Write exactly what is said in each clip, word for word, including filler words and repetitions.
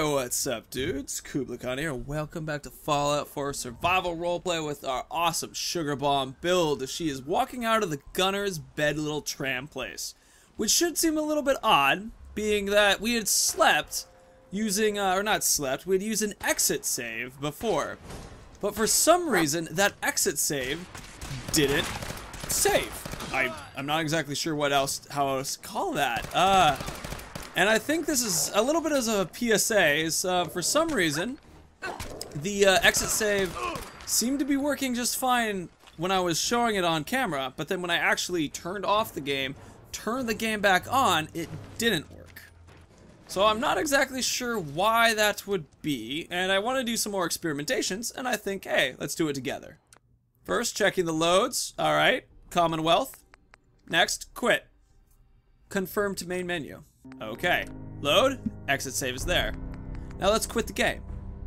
what's up, dudes? Kublakon here. Welcome back to Fallout four Survival Roleplay with our awesome Sugar Bomb build as she is walking out of the gunner's bed little tram place. Which should seem a little bit odd, being that we had slept using, uh, or not slept, we had used an exit save before. But for some reason, that exit save didn't save. I, I'm not exactly sure what else, how else to call that. Uh... And I think this is a little bit as a P S A, is uh, for some reason, the uh, exit save seemed to be working just fine when I was showing it on camera, but then when I actually turned off the game, turned the game back on, it didn't work. So I'm not exactly sure why that would be, and I want to do some more experimentations, and I think, hey, let's do it together. First, checking the loads. Alright, Commonwealth. Next, quit. Confirm to main menu. Okay, load, exit save is there. Now let's quit the game.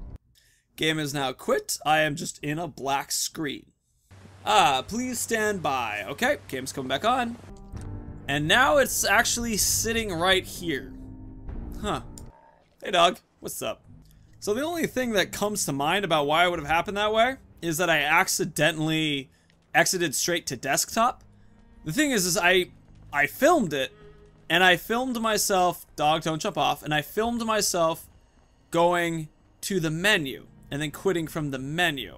Game is now quit. I am just in a black screen. Ah, please stand by. Okay, game's coming back on. And now it's actually sitting right here. Huh. Hey dog, what's up? So the only thing that comes to mind about why it would have happened that way is that I accidentally exited straight to desktop. The thing is, is I, I filmed it. And I filmed myself, dog, don't jump off, and I filmed myself going to the menu and then quitting from the menu.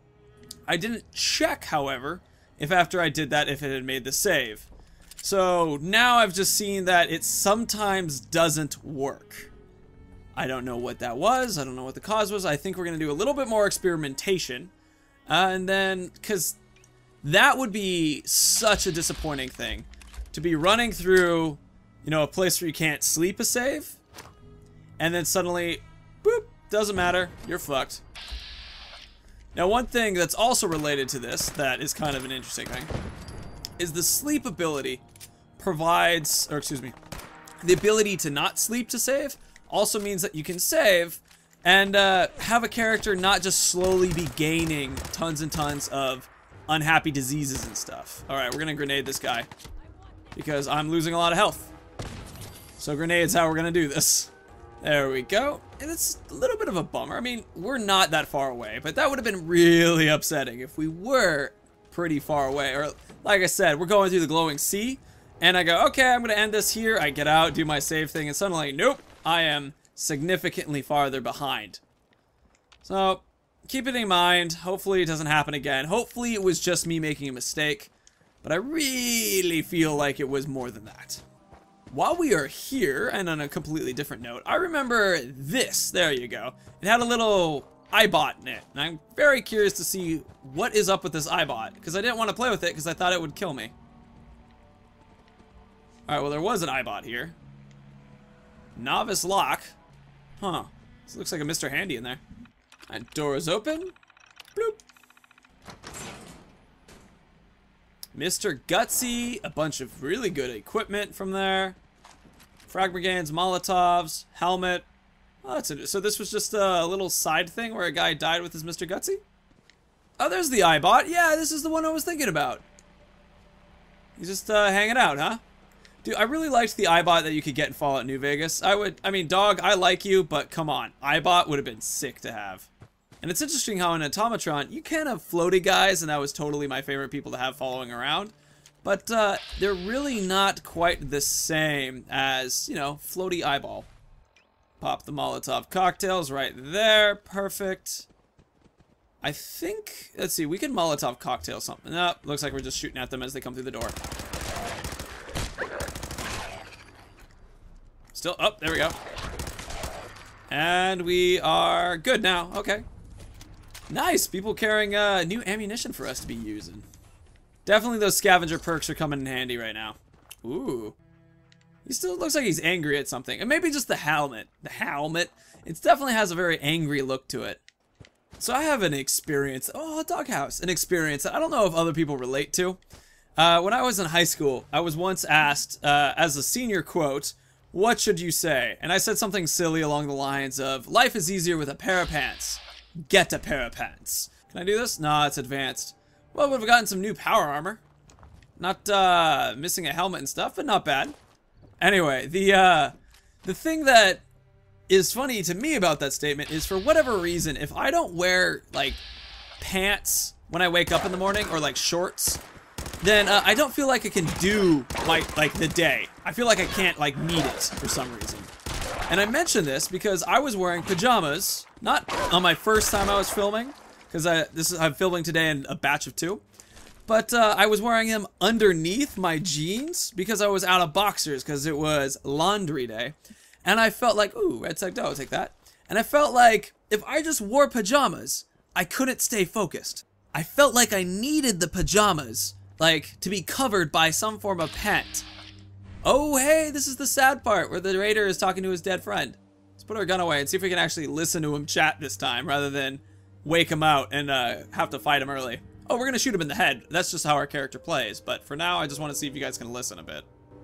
I didn't check, however, if after I did that, if it had made the save. So now I've just seen that it sometimes doesn't work. I don't know what that was. I don't know what the cause was. I think we're going to do a little bit more experimentation. Uh, and then, because that would be such a disappointing thing. To be running through... You know, a place where you can't sleep a save, and then suddenly, boop, doesn't matter, you're fucked. Now, one thing that's also related to this, that is kind of an interesting thing, is the sleep ability provides, or excuse me, the ability to not sleep to save also means that you can save and uh, have a character not just slowly be gaining tons and tons of unhappy diseases and stuff. Alright, we're gonna grenade this guy, because I'm losing a lot of health. So grenade's how we're gonna do this. There we go. And it's a little bit of a bummer. I mean, we're not that far away, but that would have been really upsetting if we were pretty far away. Or, like I said, we're going through the glowing sea, and I go, okay, I'm gonna end this here. I get out, do my save thing, and suddenly, nope, I am significantly farther behind. So, keep it in mind. Hopefully it doesn't happen again. Hopefully it was just me making a mistake, but I really feel like it was more than that. While we are here, and on a completely different note, I remember this. There you go. It had a little iBot in it, and I'm very curious to see what is up with this iBot, because I didn't want to play with it because I thought it would kill me. Alright, well there was an iBot here. Novice lock. Huh. This looks like a Mister Handy in there. And door is open. Bloop. Mister Gutsy, a bunch of really good equipment from there. Frag brigades, Molotovs, helmet. Oh, that's it. So this was just a little side thing where a guy died with his Mister Gutsy? Oh, there's the iBot. Yeah, this is the one I was thinking about. He's just uh, hanging out, huh? Dude, I really liked the iBot that you could get in Fallout New Vegas. I would, I mean, dog, I like you, but come on. iBot would have been sick to have. And it's interesting how in Automatron, you can have floaty guys, and that was totally my favorite people to have following around. But uh, they're really not quite the same as, you know, floaty eyeball. Pop the Molotov cocktails right there. Perfect. I think, let's see, we can Molotov cocktail something. No, looks like we're just shooting at them as they come through the door. Still, oh, there we go. And we are good now, okay. Nice, people carrying uh, new ammunition for us to be using. Definitely those scavenger perks are coming in handy right now. Ooh. He still looks like he's angry at something. And maybe just the helmet. The helmet. It definitely has a very angry look to it. So I have an experience. Oh, a doghouse. An experience that I don't know if other people relate to. Uh, when I was in high school, I was once asked, uh, as a senior quote, what should you say? And I said something silly along the lines of, life is easier with a pair of pants. Get a pair of pants. Can I do this? No, it's advanced. Well, we've gotten some new power armor. Not uh, missing a helmet and stuff, but not bad. Anyway, the uh, the thing that is funny to me about that statement is, for whatever reason, if I don't wear like pants when I wake up in the morning, or like shorts, then uh, I don't feel like I can do my like the day. I feel like I can't like meet it for some reason. And I mention this because I was wearing pajamas, not on my first time I was filming, because I this is I'm filming today in a batch of two, but uh, I was wearing them underneath my jeans because I was out of boxers because it was laundry day, and I felt like, ooh, red sector, I'll take that. And I felt like if I just wore pajamas, I couldn't stay focused. I felt like I needed the pajamas, like, to be covered by some form of pant. Oh, hey, this is the sad part where the raider is talking to his dead friend. Let's put our gun away and see if we can actually listen to him chat this time, rather than wake him out and uh, have to fight him early. Oh, we're gonna shoot him in the head. That's just how our character plays, but for now, I just want to see if you guys can listen a bit.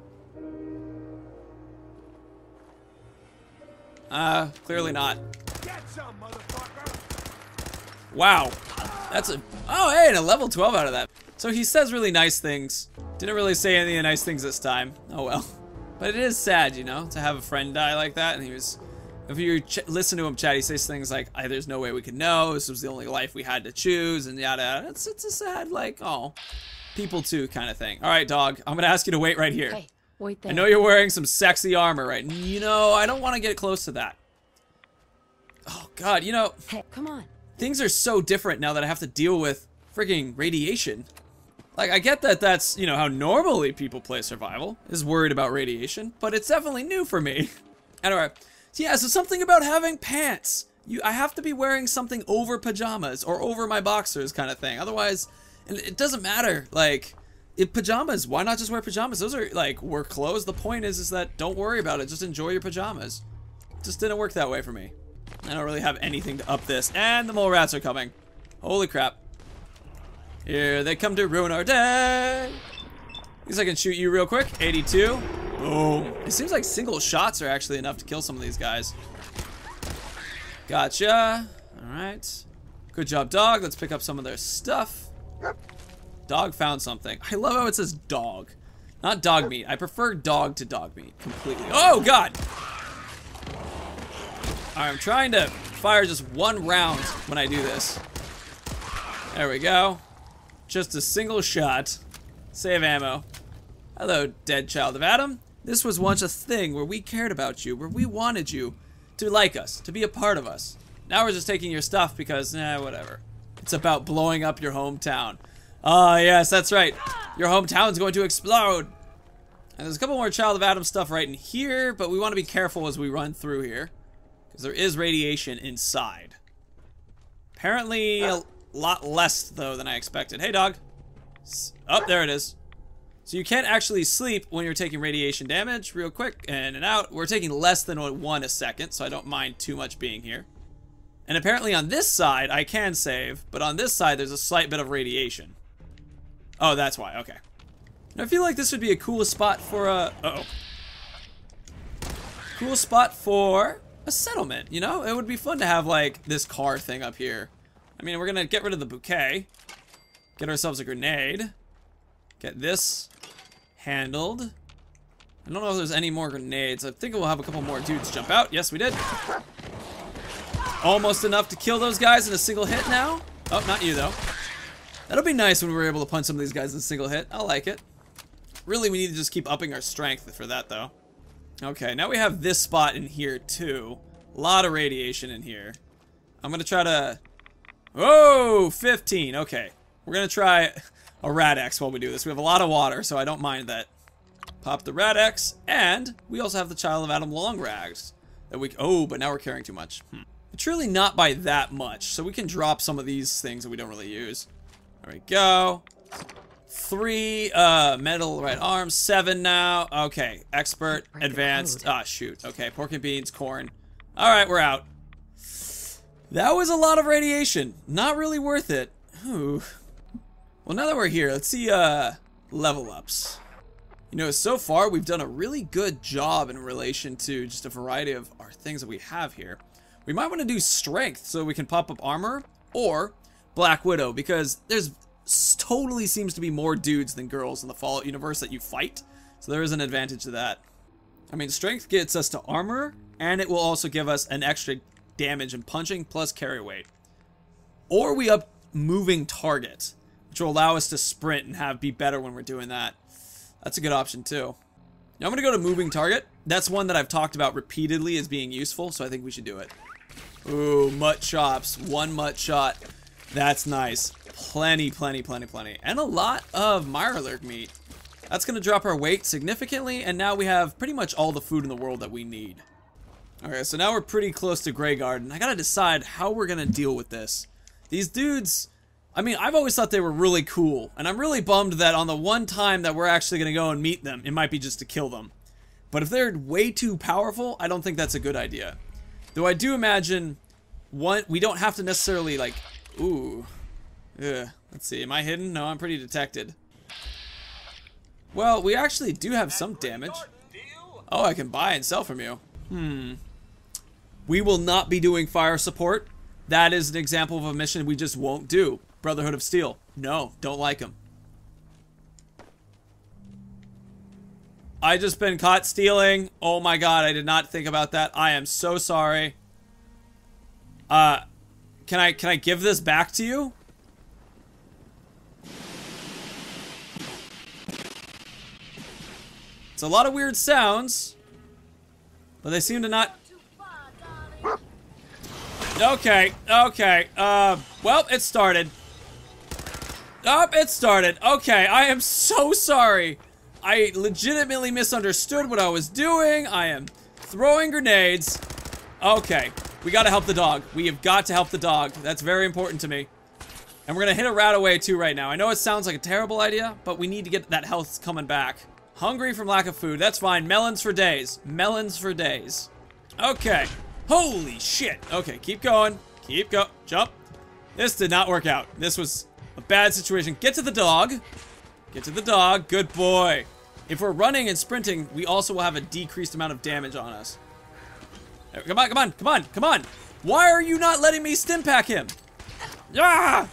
Uh, clearly not. Get some, motherfucker. Wow. That's a... Oh, hey, and a level twelve out of that. So he says really nice things. Didn't really say any nice things this time. Oh, well. But it is sad, you know, to have a friend die like that. And he was... If you ch listen to him chat, he says things like, "I, there's no way we could know. This was the only life we had to choose," and yada yada. It's, it's a sad, like, oh, people too kind of thing. All right, dog. I'm going to ask you to wait right here. Hey, wait there. I know you're wearing some sexy armor, right? You know, I don't want to get close to that. Oh, God, you know... Hey, come on. Things are so different now that I have to deal with frigging radiation. Like, I get that that's, you know, how normally people play survival, is worried about radiation, but it's definitely new for me. Anyway, so yeah, so something about having pants. You, I have to be wearing something over pajamas or over my boxers kind of thing. Otherwise, and it doesn't matter. Like, if pajamas, why not just wear pajamas? Those are, like, work clothes. The point is, is that don't worry about it. Just enjoy your pajamas. It just didn't work that way for me. I don't really have anything to up this. And the mole rats are coming. Holy crap. Here they come to ruin our day. At least I can shoot you real quick. eighty-two. Boom. It seems like single shots are actually enough to kill some of these guys. Gotcha. Alright. Good job, dog. Let's pick up some of their stuff. Dog found something. I love how it says dog. Not dog meat. I prefer dog to dog meat. Completely. Oh, God! I'm trying to fire just one round when I do this. There we go. Just a single shot. Save ammo. Hello, dead child of Adam. This was once a thing where we cared about you, where we wanted you to like us, to be a part of us. Now we're just taking your stuff because, eh, whatever. It's about blowing up your hometown. Ah, yes, that's right. Your hometown's going to explode. And there's a couple more child of Adam stuff right in here, but we want to be careful as we run through here. Because there is radiation inside. Apparently a lot less, though, than I expected. Hey, dog. Oh, there it is. So you can't actually sleep when you're taking radiation damage. Real quick, in and out. We're taking less than one a second, so I don't mind too much being here. And apparently on this side, I can save. But on this side, there's a slight bit of radiation. Oh, that's why. Okay. And I feel like this would be a cool spot for a... Uh-oh. Cool spot for... a settlement, you know? It would be fun to have, like, this car thing up here. I mean, we're gonna get rid of the bouquet. Get ourselves a grenade. Get this handled. I don't know if there's any more grenades. I think we'll have a couple more dudes jump out. Yes, we did. Almost enough to kill those guys in a single hit now. Oh, not you, though. That'll be nice when we're able to punch some of these guys in a single hit. I like it. Really, we need to just keep upping our strength for that, though. Okay, now we have this spot in here, too. A lot of radiation in here. I'm gonna try to... Whoa! fifteen, okay. We're gonna try a Rad-X while we do this. We have a lot of water, so I don't mind that. Pop the Rad-X, and we also have the Child of Adam long rags. That we... Oh, but now we're carrying too much. Hmm. It's really not by that much, so we can drop some of these things that we don't really use. There we go. Three, uh, metal right arm, seven now. Okay, expert, advanced. Ah, shoot. Okay, pork and beans, corn. All right, we're out. That was a lot of radiation. Not really worth it. Ooh. Well, now that we're here, let's see, uh, level ups. You know, so far, we've done a really good job in relation to just a variety of our things that we have here. We might want to do strength so we can pop up armor, or Black Widow, because there's totally seems to be more dudes than girls in the Fallout universe that you fight, so there is an advantage to that. I mean, strength gets us to armor, and it will also give us an extra damage and punching plus carry weight. Or we up moving target, which will allow us to sprint and have be better when we're doing that. That's a good option too. Now I'm going to go to moving target. That's one that I've talked about repeatedly as being useful, so I think we should do it. Ooh, mutt chops. One mutt shot. That's nice. Plenty, plenty, plenty, plenty. And a lot of Mirelurk meat. That's going to drop our weight significantly, and now we have pretty much all the food in the world that we need. Okay, so now we're pretty close to Greyguard, and I got to decide how we're going to deal with this. These dudes, I mean, I've always thought they were really cool, and I'm really bummed that on the one time that we're actually going to go and meet them, it might be just to kill them. But if they're way too powerful, I don't think that's a good idea. Though I do imagine, one, we don't have to necessarily, like, ooh, ugh, let's see, am I hidden? No, I'm pretty detected. Well, we actually do have some damage. Oh, I can buy and sell from you. Hmm. We will not be doing fire support. That is an example of a mission we just won't do. Brotherhood of Steel. No, don't like them. I just been caught stealing. Oh my god, I did not think about that. I am so sorry. Uh, can I, can I give this back to you? It's a lot of weird sounds, but they seem to not... Okay, okay, uh, well, it started. Oh, it started. Okay, I am so sorry. I legitimately misunderstood what I was doing. I am throwing grenades. Okay, we gotta help the dog. We have got to help the dog. That's very important to me. And we're gonna hit a rat away too right now. I know it sounds like a terrible idea, but we need to get that health coming back. Hungry from lack of food. That's fine. Melons for days. Melons for days. Okay. Holy shit. Okay, keep going. Keep go. Jump. This did not work out. This was a bad situation. Get to the dog. Get to the dog. Good boy. If we're running and sprinting, we also will have a decreased amount of damage on us. There, come on, come on, come on, come on. Why are you not letting me stim pack him? Ah!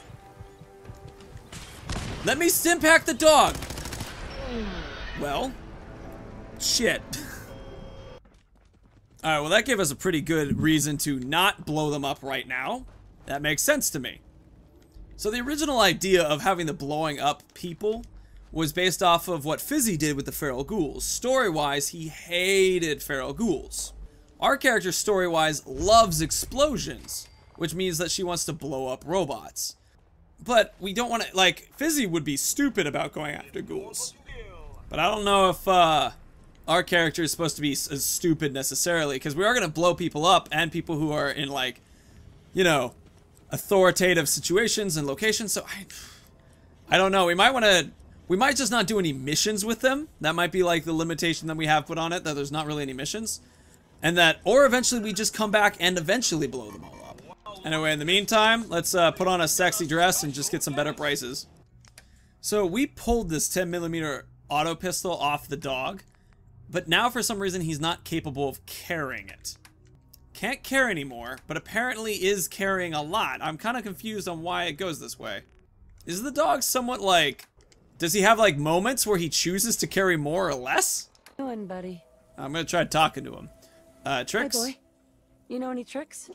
Let me stim pack the dog. Well, shit. Alright, well that gave us a pretty good reason to not blow them up right now. That makes sense to me. So the original idea of having the blowing up people was based off of what Fizzy did with the feral ghouls. Story-wise, he hated feral ghouls. Our character, story-wise, loves explosions, which means that she wants to blow up robots. But we don't want to, like, Fizzy would be stupid about going after ghouls. But I don't know if, uh... our character is supposed to be as stupid necessarily, because we are going to blow people up, and people who are in, like, you know, authoritative situations and locations, so I, I don't know, we might want to, we might just not do any missions with them. That might be, like, the limitation that we have put on it, that there's not really any missions, and that, or eventually we just come back and eventually blow them all up. Anyway, in the meantime, let's uh, put on a sexy dress and just get some better prices. So we pulled this ten millimeter auto pistol off the dog, but now for some reason he's not capable of carrying it. Can't carry anymore, but apparently is carrying a lot. I'm kind of confused on why it goes this way. Is the dog somewhat like... Does he have like moments where he chooses to carry more or less? Doing, buddy? I'm gonna try talking to him. Uh, tricks? Hey, boy. You know any tricks?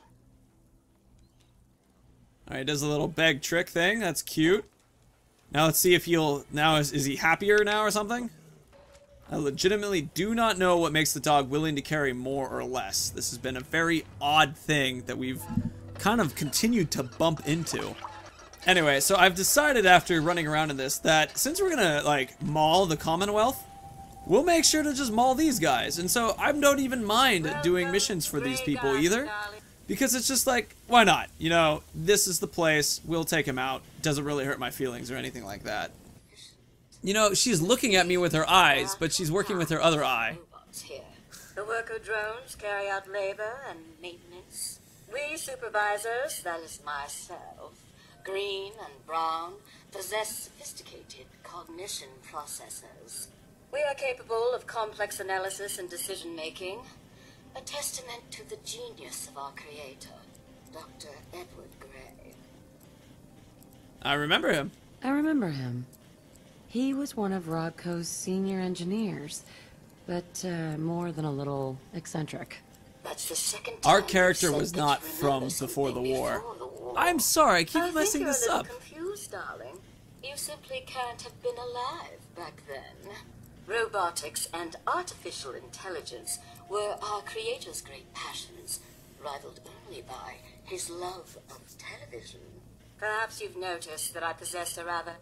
Alright, he does a little beg trick thing. That's cute. Now let's see if he'll... Now, is, is he happier now or something? I legitimately do not know what makes the dog willing to carry more or less. This has been a very odd thing that we've kind of continued to bump into. Anyway, so I've decided after running around in this that since we're gonna, like, maul the Commonwealth, we'll make sure to just maul these guys. And so I don't even mind doing missions for these people either. Because it's just like, why not? You know, this is the place, we'll take him out. Doesn't really hurt my feelings or anything like that. You know, she's looking at me with her eyes, but she's working with her other eye. The worker drones carry out labor and maintenance. We supervisors, that is myself, green and brown, possess sophisticated cognition processors. We are capable of complex analysis and decision-making, a testament to the genius of our creator, Doctor Edward Gray. I remember him. I remember him. He was one of Rodco's senior engineers. but uh, more than a little eccentric. That's the second Our time character you've said was that not you from remember before the something war. before the war. I'm sorry, I keep I messing think this you're a up. little confused, darling. You simply can't have been alive back then. Robotics and artificial intelligence were our creator's great passions, rivaled only by his love of television. Perhaps you've noticed that I possess a rather...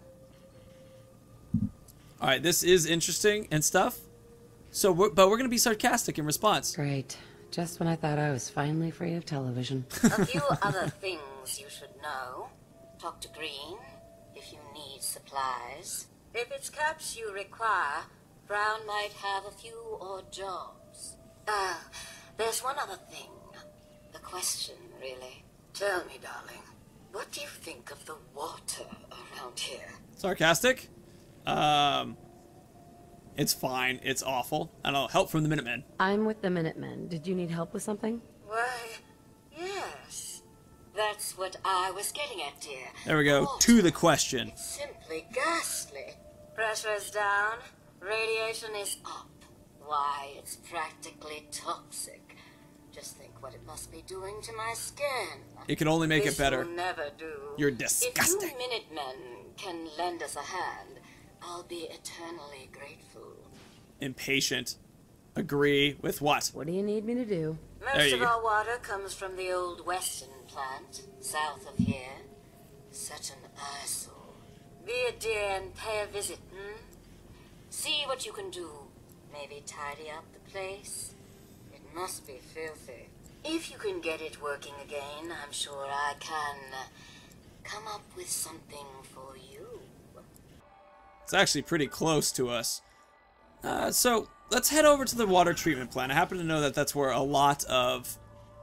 Alright, this is interesting and stuff. So, we're, but we're going to be sarcastic in response. Great. Just when I thought I was finally free of television. A few other things you should know. Talk to Green if you need supplies. If it's caps you require, Brown might have a few odd jobs. Ah, uh, there's one other thing. The question, really. Tell me, darling, what do you think of the water around here? Sarcastic? Um, it's fine. It's awful. I don't know. Help from the Minutemen. I'm with the Minutemen. Did you need help with something? Why, yes. That's what I was getting at, dear. There we go. Water. To the question. It's simply ghastly. Pressure's down. Radiation is up. Why, it's practically toxic. Just think what it must be doing to my skin. It can only make this it better. Will never do. You're disgusting. If you Minutemen can lend us a hand, I'll be eternally grateful. Impatient. Agree with what? What do you need me to do? There Most you of go. our water comes from the old Western plant, south of here. Such an eyesore. Be a dear and pay a visit, hmm? See what you can do. Maybe tidy up the place. It must be filthy. If you can get it working again, I'm sure I can uh, come up with something for you. It's actually pretty close to us. Uh, so, let's head over to the water treatment plant. I happen to know that that's where a lot of...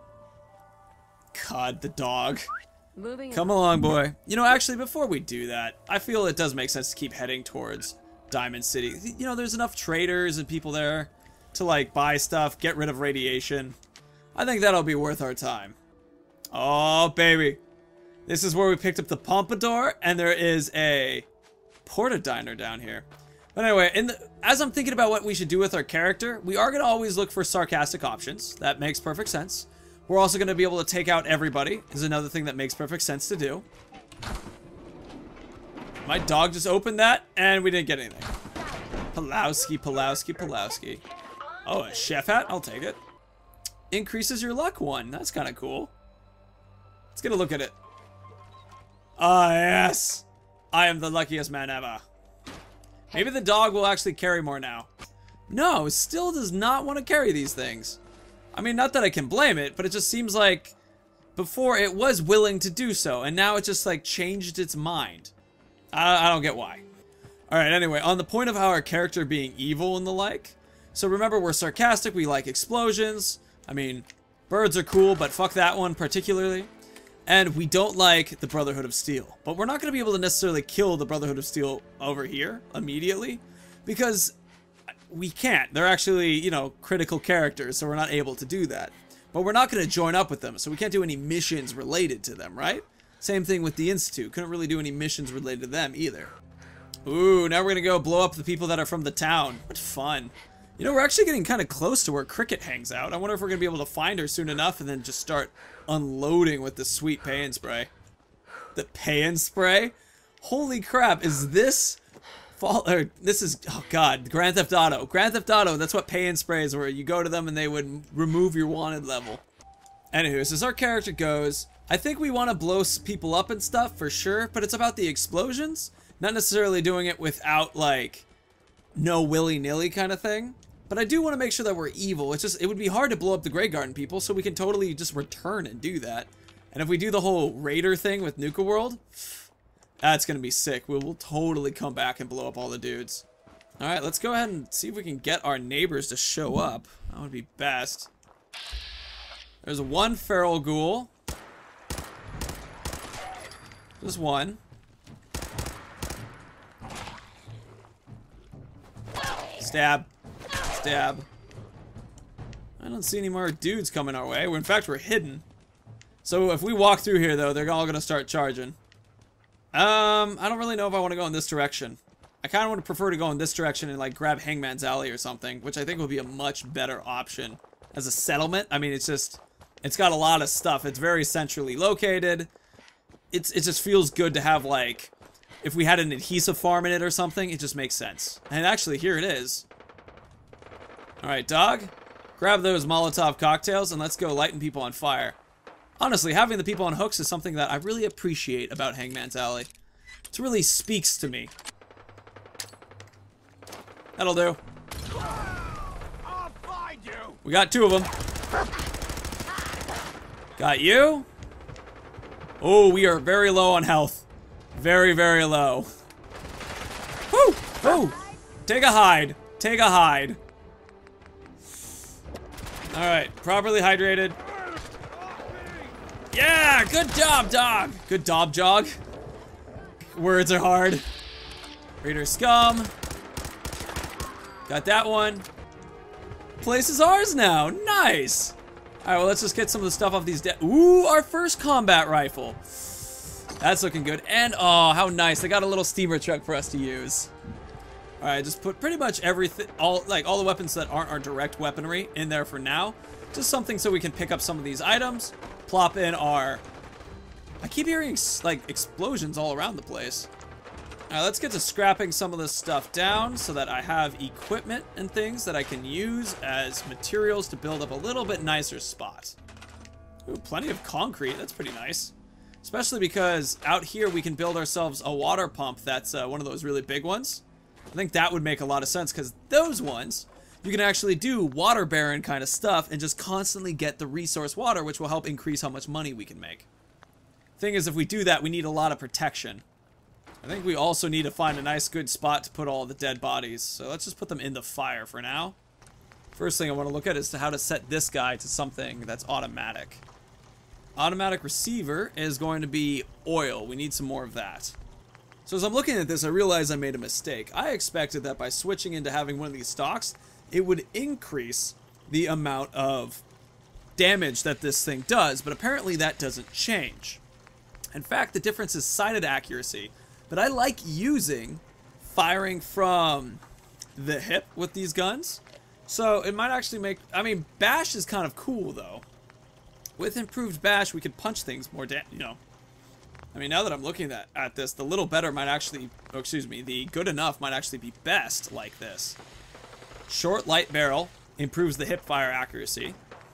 God, the dog. Moving Come on. along, boy. You know, actually, before we do that, I feel it does make sense to keep heading towards Diamond City. You know, there's enough traders and people there to, like, buy stuff, get rid of radiation. I think that'll be worth our time. Oh, baby. This is where we picked up the Pompadour, and there is a Porta Diner down here. But anyway, in the, as I'm thinking about what we should do with our character, we are going to always look for sarcastic options. That makes perfect sense. We're also going to be able to take out everybody, is another thing that makes perfect sense to do. My dog just opened that, and we didn't get anything. Pulowski, Pulowski, Pulowski. Oh, a chef hat? I'll take it. Increases your luck one. That's kind of cool. Let's get a look at it. Ah, yes. I am the luckiest man ever. Maybe the dog will actually carry more now. No, it still does not want to carry these things. I mean, not that I can blame it, but it just seems like before it was willing to do so, and now it just like changed its mind. I, I don't get why. Alright, anyway, on the point of our character being evil and the like. So remember, we're sarcastic, we like explosions. I mean, birds are cool, but fuck that one particularly. And we don't like the Brotherhood of Steel. But we're not going to be able to necessarily kill the Brotherhood of Steel over here immediately. Because we can't. They're actually, you know, critical characters, so we're not able to do that. But we're not going to join up with them, so we can't do any missions related to them, right? Same thing with the Institute. Couldn't really do any missions related to them either. Ooh, now we're going to go blow up the people that are from the town. What fun. You know, we're actually getting kind of close to where Cricket hangs out. I wonder if we're going to be able to find her soon enough and then just start unloading with the sweet pay and spray. The pay and spray? Holy crap, is this... Fall, or this is... Oh god, Grand Theft Auto. Grand Theft Auto, that's what pay and spray is, where you go to them and they would remove your wanted level. Anywho, as our character goes, I think we want to blow people up and stuff for sure, but it's about the explosions. Not necessarily doing it without, like, no willy-nilly kind of thing. But I do want to make sure that we're evil. It's just, it would be hard to blow up the Grey Garden people, so we can totally just return and do that. And if we do the whole Raider thing with Nuka World, that's going to be sick. We will totally come back and blow up all the dudes. Alright, let's go ahead and see if we can get our neighbors to show up. That would be best. There's one feral ghoul. Just one. Stab. Stab. I don't see any more dudes coming our way. In fact, we're hidden. So if we walk through here, though, they're all going to start charging. Um, I don't really know if I want to go in this direction. I kind of would prefer to go in this direction and like grab Hangman's Alley or something, which I think would be a much better option as a settlement. I mean, it's just, it's got a lot of stuff. It's very centrally located. It's It just feels good to have, like, if we had an adhesive farm in it or something, it just makes sense. And actually, here it is. Alright, dog. Grab those Molotov cocktails and let's go lighten people on fire. Honestly, having the people on hooks is something that I really appreciate about Hangman's Alley. It really speaks to me. That'll do. I'll find you. We got two of them. Got you. Oh, we are very low on health. Very, very low. Woo! Woo! Take a hide. Take a hide. Alright, properly hydrated. Yeah! Good job, dog! Good job, jog. Words are hard. Raider scum. Got that one. Place is ours now. Nice! Alright, well, let's just get some of the stuff off these dead. Ooh, our first combat rifle. That's looking good. And, oh, how nice. They got a little steamer truck for us to use. Alright, just put pretty much everything, all like all the weapons that aren't our direct weaponry in there for now. Just something so we can pick up some of these items. Plop in our... I keep hearing, like, explosions all around the place. Alright, let's get to scrapping some of this stuff down so that I have equipment and things that I can use as materials to build up a little bit nicer spot. Ooh, plenty of concrete. That's pretty nice. Especially because out here we can build ourselves a water pump that's uh, one of those really big ones. I think that would make a lot of sense because those ones, you can actually do water baron kind of stuff and just constantly get the resource water, which will help increase how much money we can make. Thing is, if we do that, we need a lot of protection. I think we also need to find a nice good spot to put all the dead bodies. So let's just put them in the fire for now. First thing I want to look at is to how to set this guy to something that's automatic. Automatic receiver is going to be oil. We need some more of that. So as I'm looking at this, I realize I made a mistake. I expected that by switching into having one of these stocks, it would increase the amount of damage that this thing does, but apparently that doesn't change. In fact, the difference is sighted accuracy. But I like using firing from the hip with these guns. So it might actually make... I mean, bash is kind of cool, though. With improved bash, we could punch things more, da you know. I mean, now that I'm looking at, at this, the little better might actually... Oh, excuse me. The good enough might actually be best like this. Short, light barrel improves the hip fire accuracy.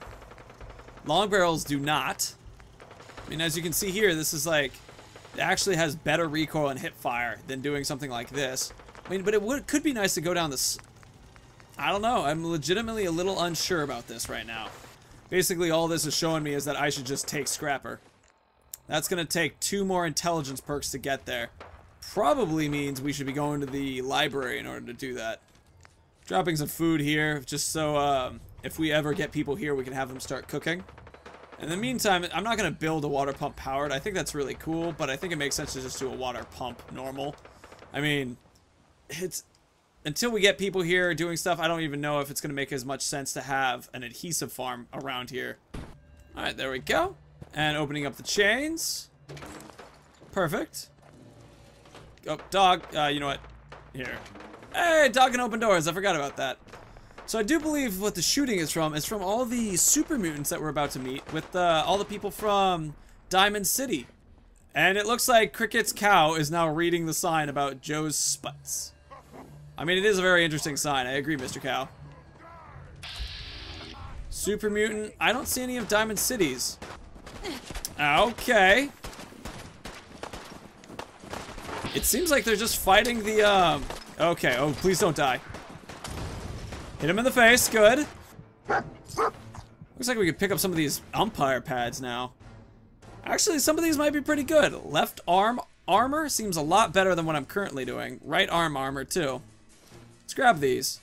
Long barrels do not. I mean, as you can see here, this is like... It actually has better recoil and hip fire than doing something like this. I mean, but it would, could be nice to go down this... I don't know. I'm legitimately a little unsure about this right now. Basically, all this is showing me is that I should just take Scrapper. That's going to take two more intelligence perks to get there. Probably means we should be going to the library in order to do that. Dropping some food here, just so um, if we ever get people here, we can have them start cooking. In the meantime, I'm not going to build a water pump powered. I think that's really cool, but I think it makes sense to just do a water pump normal. I mean, it's until we get people here doing stuff, I don't even know if it's going to make as much sense to have an adhesive farm around here. All right, there we go. And opening up the chains. Perfect. Oh, dog. Uh, you know what? Here. Hey, dog can open doors. I forgot about that. So I do believe what the shooting is from is from all the super mutants that we're about to meet with uh, all the people from Diamond City. And it looks like Cricket's cow is now reading the sign about Joe's Sputs. I mean, it is a very interesting sign. I agree, Mister Cow. Super mutant. I don't see any of Diamond City's. Okay. It seems like they're just fighting the, um... Okay, oh, please don't die. Hit him in the face, good. Looks like we could pick up some of these umpire pads now. Actually, some of these might be pretty good. Left arm armor seems a lot better than what I'm currently doing. Right arm armor, too. Let's grab these.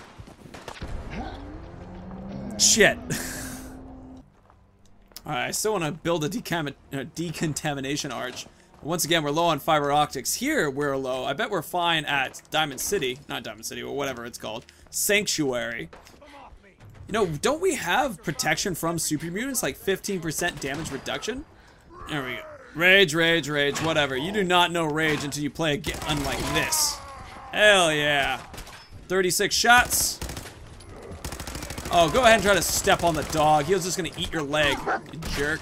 Shit. Alright, I still want to build a decam uh, decontamination arch. Once again, we're low on fiber optics. Here, we're low. I bet we're fine at Diamond City. Not Diamond City, or whatever it's called. Sanctuary. You know, don't we have protection from super mutants? Like fifteen percent damage reduction? There we go. Rage, rage, rage, whatever. You do not know rage until you play a gun like this. Hell yeah. thirty-six shots. Oh, go ahead and try to step on the dog. He was just gonna eat your leg, you jerk.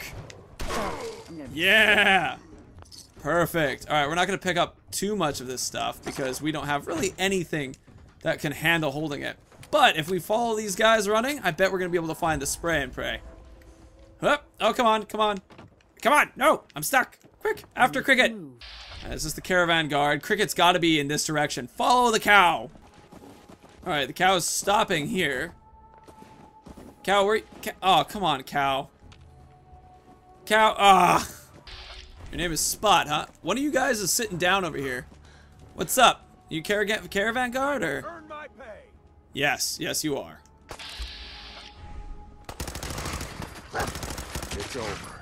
Yeah. Perfect. All right, we're not gonna pick up too much of this stuff because we don't have really anything that can handle holding it. But if we follow these guys running, I bet we're gonna be able to find the spray and pray. Oh, oh come on, come on. Come on, no, I'm stuck. Quick, after Cricket. Uh, this is the caravan guard. Cricket's gotta be in this direction. Follow the cow. All right, the cow is stopping here. Cow, where? Cow, oh, come on, cow. Cow, ah. Your name is Spot, huh? One of you guys is sitting down over here. What's up? You caravan caravan guard or? Earn my pay. Yes, yes, you are. It's over.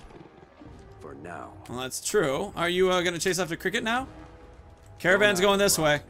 For now. Well, that's true. Are you uh, gonna chase after Cricket now? Caravan's going this way.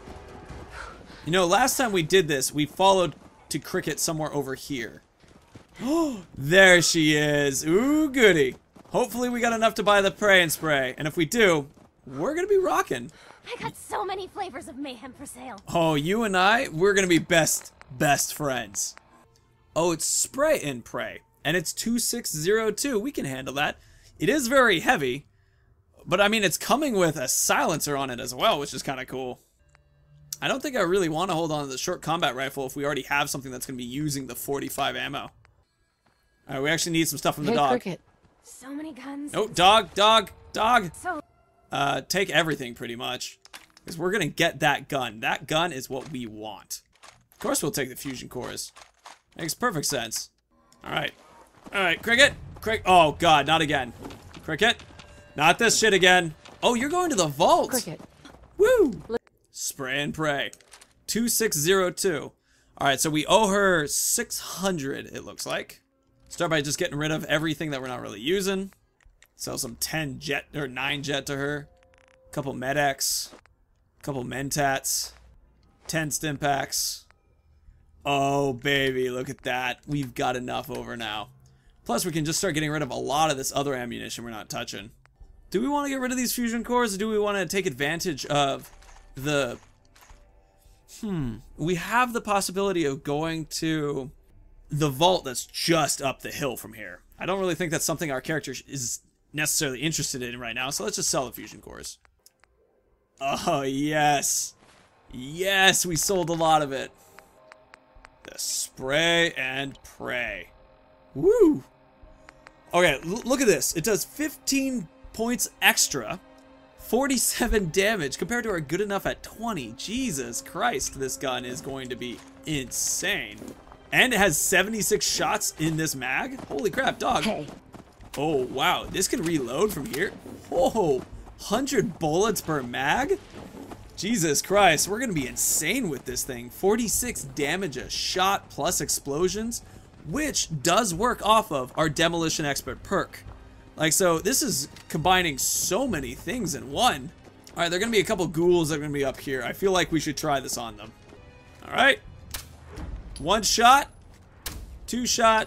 You know, last time we did this, we followed to Cricket somewhere over here. Oh, there she is. Ooh, goody. Hopefully we got enough to buy the pray and spray. And if we do, we're gonna be rocking. I got so many flavors of mayhem for sale. Oh, you and I, we're gonna be best, best friends. Oh, it's spray and pray. And it's two six zero two. We can handle that. It is very heavy. But I mean, it's coming with a silencer on it as well, which is kind of cool. I don't think I really want to hold on to the short combat rifle if we already have something that's going to be using the forty-five ammo. Alright, we actually need some stuff from the Hey, dog. Cricket. So many guns. Oh, dog, dog, dog. So Uh, take everything pretty much. Because we're going to get that gun. That gun is what we want. Of course we'll take the fusion cores. Makes perfect sense. Alright. Alright, Cricket. Crick. Oh, God, not again. Cricket. Not this shit again. Oh, you're going to the vault. Cricket. Woo! Spray and pray. two six zero two. Alright, so we owe her six hundred, it looks like. Start by just getting rid of everything that we're not really using. Sell some ten jet, or nine jet to her. Couple Med-X. Couple Mentats. ten Stimpaks. Oh, baby, look at that. We've got enough over now. Plus, we can just start getting rid of a lot of this other ammunition we're not touching. Do we want to get rid of these fusion cores, or do we want to take advantage of the... Hmm. We have the possibility of going to the vault that's just up the hill from here. I don't really think that's something our character is necessarily interested in right now, so let's just sell the fusion cores. Oh, yes. Yes, we sold a lot of it. The spray and pray. Woo! Okay, look at this. It does fifteen points extra. forty-seven damage compared to our good enough at twenty. Jesus Christ, this gun is going to be insane. And it has seventy-six shots in this mag. Holy crap, dog. Hey. Oh, wow. This can reload from here. Oh, one hundred bullets per mag? Jesus Christ, we're going to be insane with this thing. forty-six damage a shot plus explosions, which does work off of our Demolition Expert perk. Like, so this is combining so many things in one. All right, there are going to be a couple ghouls that are going to be up here. I feel like we should try this on them. All right. One shot. Two shot.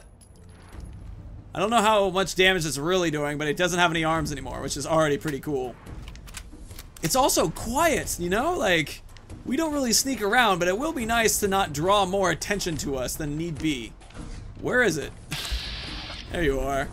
I don't know how much damage it's really doing, but it doesn't have any arms anymore, which is already pretty cool. It's also quiet, you know? Like, we don't really sneak around, but it will be nice to not draw more attention to us than need be. Where is it? There you are.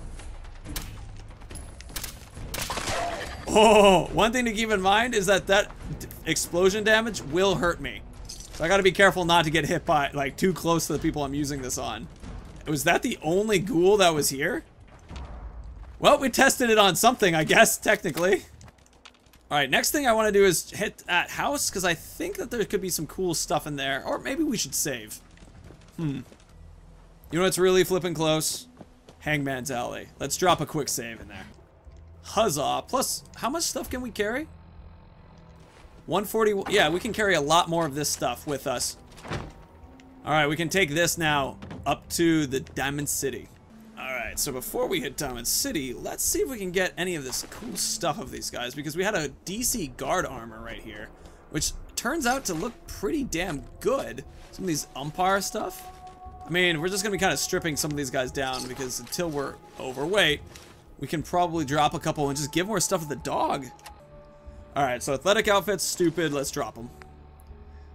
Oh, one thing to keep in mind is that that explosion damage will hurt me. So I gotta be careful not to get hit by, like, too close to the people I'm using this on. Was that the only ghoul that was here? Well, we tested it on something, I guess, technically. Alright, next thing I want to do is hit that house, because I think that there could be some cool stuff in there. Or maybe we should save. Hmm. You know what's really flipping close? Hangman's Alley. Let's drop a quick save in there. Huzzah. Plus, how much stuff can we carry? one forty. Yeah, we can carry a lot more of this stuff with us. Alright, we can take this now up to the Diamond City. Alright, so before we hit Diamond City, let's see if we can get any of this cool stuff of these guys, because we had a D C guard armor right here, which turns out to look pretty damn good. Some of these umpire stuff. I mean, we're just going to be kind of stripping some of these guys down, because until we're overweight, we can probably drop a couple and just give more stuff to the dog. Alright, so athletic outfits, stupid, let's drop them.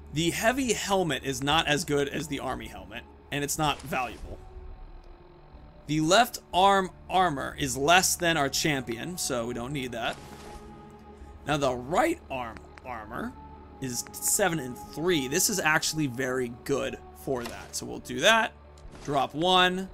The heavy helmet is not as good as the army helmet, and it's not valuable. The left arm armor is less than our champion, so we don't need that. Now the right arm armor is seven and three. This is actually very good for that. So we'll do that. Drop one.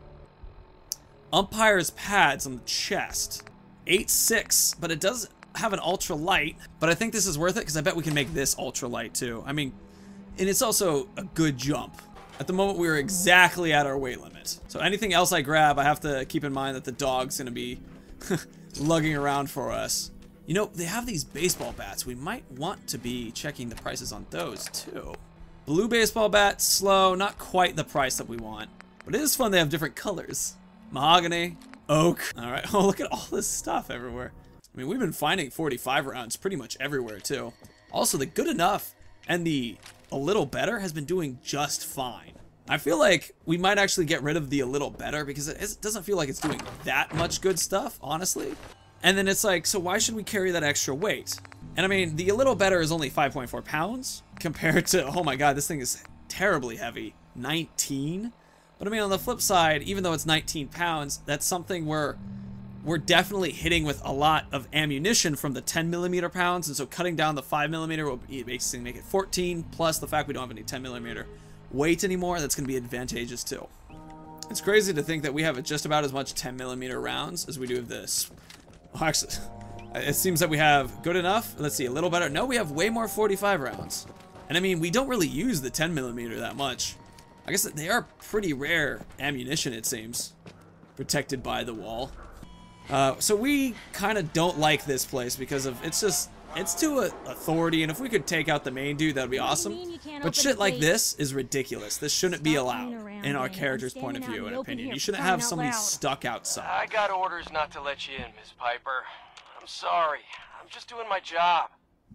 Umpire's pads on the chest. eight six, but it does have an ultra light. But I think this is worth it because I bet we can make this ultra light too. I mean, and it's also a good jump. At the moment, we are exactly at our weight limit. So anything else I grab, I have to keep in mind that the dog's going to be lugging around for us. You know, they have these baseball bats. We might want to be checking the prices on those, too. Blue baseball bat, slow, not quite the price that we want. But it is fun they have different colors. Mahogany, oak. All right, oh, look at all this stuff everywhere. I mean, we've been finding forty-five rounds pretty much everywhere, too. Also, the good enough and the a little better has been doing just fine. I feel like we might actually get rid of the a little better because it doesn't feel like it's doing that much good stuff, honestly. And then it's like, so why should we carry that extra weight? And I mean, the a little better is only five point four pounds compared to, oh my god, this thing is terribly heavy, nineteen. But I mean, on the flip side, even though it's nineteen pounds, that's something where we're definitely hitting with a lot of ammunition from the ten millimeter pounds, and so cutting down the five millimeter will basically make it fourteen, plus the fact we don't have any ten millimeter weight anymore. That's going to be advantageous too. It's crazy to think that we have just about as much ten millimeter rounds as we do of this. Oh, actually, it seems that we have good enough. Let's see, a little better. No, we have way more forty-five rounds. And I mean, we don't really use the ten millimeter that much. I guess they are pretty rare ammunition, it seems. Protected by the wall. Uh, so we kind of don't like this place because of it's just it's too uh, authority, and if we could take out the main dude, that'd be awesome. But shit like this is ridiculous. This shouldn't be allowed in our character's point of view and opinion. You shouldn't have somebody stuck outside. I got orders not to let you in, Miss Piper. I'm sorry. I'm just doing my job.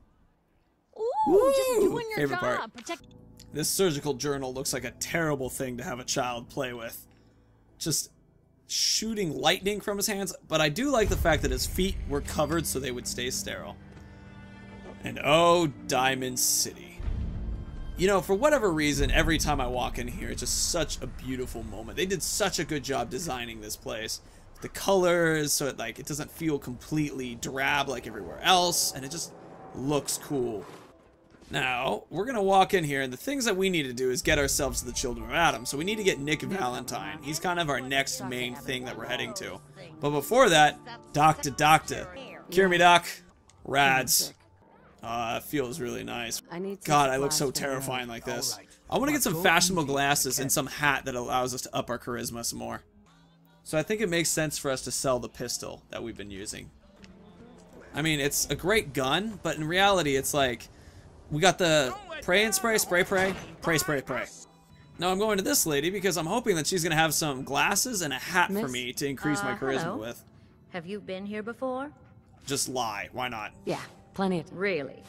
Ooh, just doing your Favorite job. part. Protect. This surgical journal looks like a terrible thing to have a child play with. Just shooting lightning from his hands, but I do like the fact that his feet were covered so they would stay sterile. And oh, Diamond City. You know, for whatever reason, every time I walk in here, it's just such a beautiful moment. They did such a good job designing this place. The colors, so it, like, it doesn't feel completely drab like everywhere else, and it just looks cool. Now, we're going to walk in here, and the things that we need to do is get ourselves to the Children of Adam. So we need to get Nick Valentine. He's kind of our next main thing that we're heading to. But before that, Doctor Doctor. Cure me, Doc. Rads. Uh, it feels really nice. God, I look so terrifying like this. I want to get some fashionable glasses and some hat that allows us to up our charisma some more. So I think it makes sense for us to sell the pistol that we've been using. I mean, it's a great gun, but in reality, it's like... we got the pray and spray, spray, pray, pray, spray, pray. Now I'm going to this lady because I'm hoping that she's going to have some glasses and a hat Miss? for me to increase uh, my charisma hello? with. Have you been here before? Just lie. Why not? Yeah, plenty of Really?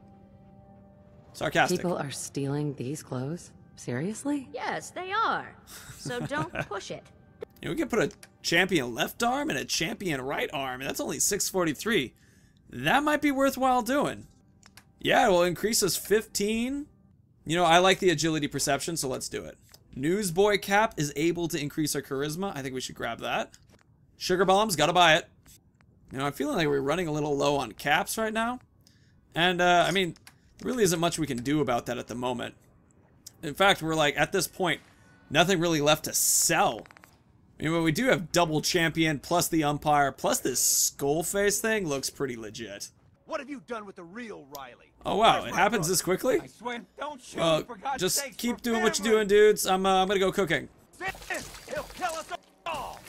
Sarcastic. people are stealing these clothes. Seriously? Yes, they are. So don't push it. You know, we can put a champion left arm and a champion right arm, and that's only six forty-three. That might be worthwhile doing. Yeah, it will increase us fifteen. You know, I like the agility perception, so let's do it. Newsboy cap is able to increase our charisma. I think we should grab that. Sugar bombs, gotta buy it. You know, I'm feeling like we're running a little low on caps right now. And, uh, I mean, there really isn't much we can do about that at the moment. In fact, we're like, at this point, nothing really left to sell. I mean, but we do have double champion, plus the umpire, plus this skull face thing looks pretty legit. What have you done with the real Riley? Oh wow, Where's it my happens brother? this quickly? I swear, don't shoot Uh, me, for God's just sakes, keep we're doing what you're family. doing, dudes. I'm, uh, I'm gonna go cooking. This, he'll kill us all.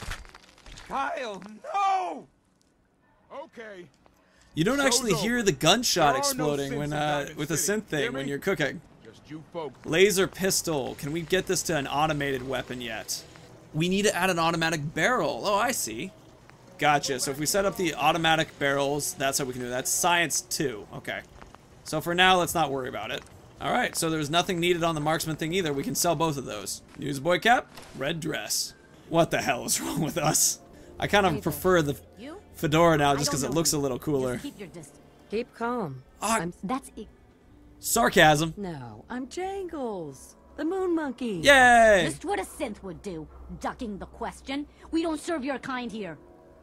Kyle, no! Okay. You don't actually Show's hear over. the gunshot There are no exploding sins when, in uh, Diamond with a City. synth thing Hear when me? you're cooking. Just you folks. Laser pistol. Can we get this to an automated weapon yet? We need to add an automatic barrel. Oh, I see. Gotcha. So if we set up the automatic barrels, that's how we can do that. That's science two. Okay. So for now, let's not worry about it. Alright, so there's nothing needed on the marksman thing either. We can sell both of those. Newsboy cap, red dress. What the hell is wrong with us? I kind of prefer the You? fedora now I just don't because it know looks a you. little cooler. Just keep your distance. Keep calm. Ah, I'm That's it. Sarcasm. No, I'm Jangles, the moon monkey. Yay! Just what a synth would do, ducking the question. We don't serve your kind here.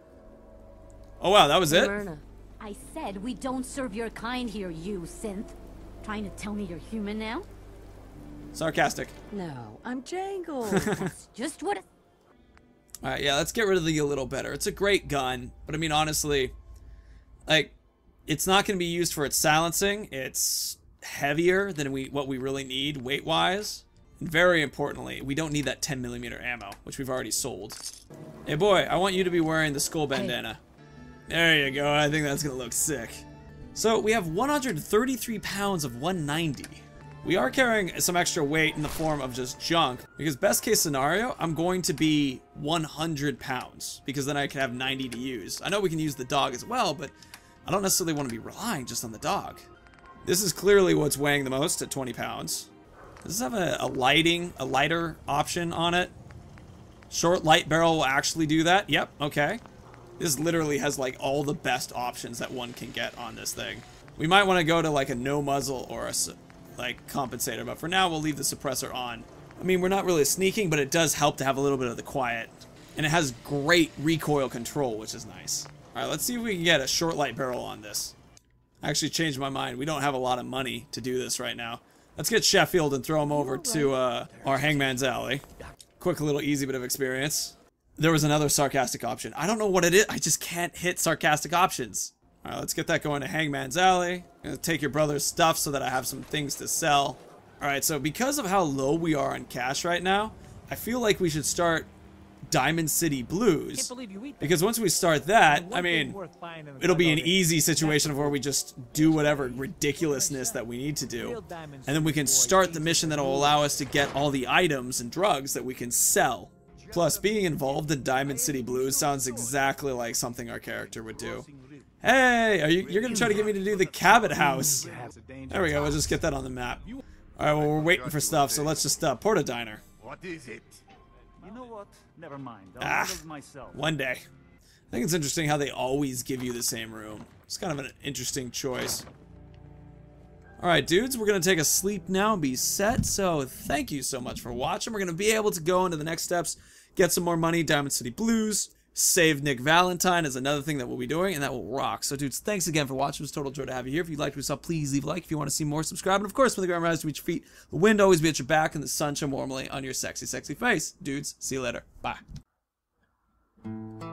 Oh wow, that was it? Myrna. I said we don't serve your kind here, you synth. Trying to tell me you're human now? Sarcastic. No, I'm Jangles. That's just what a... Alright, yeah, let's get rid of the a little better. It's a great gun, but I mean, honestly, like, it's not going to be used for its silencing. It's heavier than we what we really need weight-wise. And very importantly, we don't need that ten millimeter ammo, which we've already sold. Hey boy, I want you to be wearing the skull bandana. There you go, I think that's going to look sick. So we have one hundred thirty-three pounds of one ninety. We are carrying some extra weight in the form of just junk, because best case scenario, I'm going to be one hundred pounds, because then I can have ninety to use. I know we can use the dog as well, but I don't necessarily want to be relying just on the dog. This is clearly what's weighing the most at twenty pounds. Does this have a, a lighting, a lighter option on it? Short light barrel will actually do that? Yep, okay. This literally has like all the best options that one can get on this thing. We might want to go to like a no muzzle or a like compensator, but for now we'll leave the suppressor on. I mean, we're not really sneaking, but it does help to have a little bit of the quiet. And it has great recoil control, which is nice. Alright, let's see if we can get a short light barrel on this. I actually changed my mind. We don't have a lot of money to do this right now. Let's get Sheffield and throw him over to uh, our Hangman's Alley. Quick little easy bit of experience. There was another sarcastic option. I don't know what it is. I just can't hit sarcastic options. Alright, let's get that going to Hangman's Alley. I'm gonna take your brother's stuff so that I have some things to sell. Alright, so because of how low we are on cash right now, I feel like we should start Diamond City Blues. Because once we start that, I mean, it'll be an easy situation of where we just do whatever ridiculousness that we need to do. And then we can start the mission that will allow us to get all the items and drugs that we can sell. Plus, being involved in Diamond City Blues sounds exactly like something our character would do. Hey, are you, you're going to try to get me to do the Cabot House. There we go, we'll just get that on the map. Alright, well, we're waiting for stuff, so let's just uh, port a diner. What is it? You know what? Never mind. I'll Ah, handle it myself. one day. I think it's interesting how they always give you the same room. It's kind of an interesting choice. Alright, dudes, we're going to take a sleep now and be set, so thank you so much for watching. We're going to be able to go into the next steps, get some more money, Diamond City Blues, save Nick Valentine is another thing that we'll be doing, and that will rock. So, dudes, thanks again for watching. It was a total joy to have you here. If you liked what you saw, please leave a like. If you want to see more, subscribe. And, of course, when the ground rises to reach your feet, the wind always be at your back, and the sun shine warmly on your sexy, sexy face. Dudes, see you later. Bye.